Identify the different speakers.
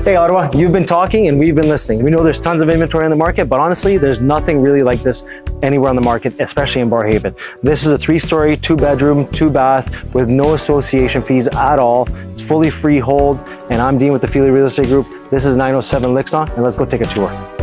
Speaker 1: Hey Ottawa, you've been talking and we've been listening. We know there's tons of inventory on the market, but honestly, there's nothing really like this anywhere on the market, especially in Barrhaven. This is a 3-story, 2-bedroom, 2-bath with no association fees at all. It's fully freehold, and I'm Dean with the Feely Real Estate Group. This is 907 Lixnaw, and let's go take a tour.